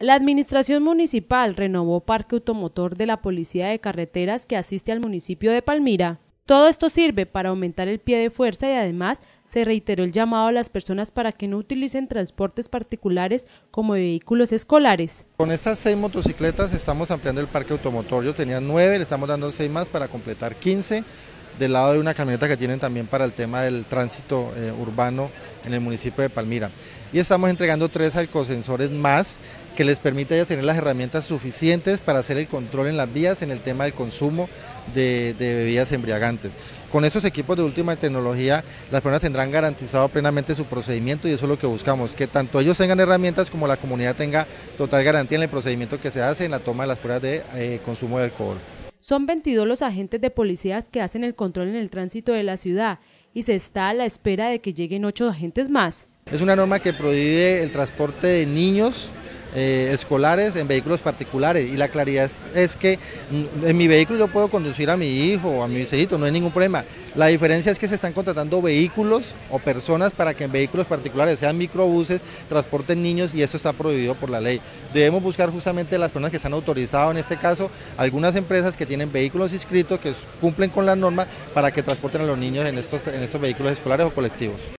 La administración municipal renovó parque automotor de la Policía de Carreteras que asiste al municipio de Palmira. Todo esto sirve para aumentar el pie de fuerza y además se reiteró el llamado a las personas para que no utilicen transportes particulares como vehículos escolares. Con estas 6 motocicletas estamos ampliando el parque automotor. Yo tenía 9, le estamos dando 6 más para completar 15, del lado de una camioneta que tienen también para el tema del tránsito urbano en el municipio de Palmira. Y estamos entregando 3 alcosensores más que les permite a ellos tener las herramientas suficientes para hacer el control en las vías en el tema del consumo de bebidas embriagantes. Con esos equipos de última tecnología, las personas tendrán garantizado plenamente su procedimiento y eso es lo que buscamos, que tanto ellos tengan herramientas como la comunidad tenga total garantía en el procedimiento que se hace en la toma de las pruebas de consumo de alcohol. Son 22 los agentes de policías que hacen el control en el tránsito de la ciudad y se está a la espera de que lleguen 8 agentes más. Es una norma que prohíbe el transporte de niños escolares en vehículos particulares y la claridad es que en mi vehículo yo puedo conducir a mi hijo o a mi hijito, no hay ningún problema. La diferencia es que se están contratando vehículos o personas para que en vehículos particulares, sean microbuses, transporten niños y eso está prohibido por la ley. Debemos buscar justamente las personas que están autorizadas, en este caso algunas empresas que tienen vehículos inscritos que cumplen con la norma para que transporten a los niños en estos vehículos escolares o colectivos.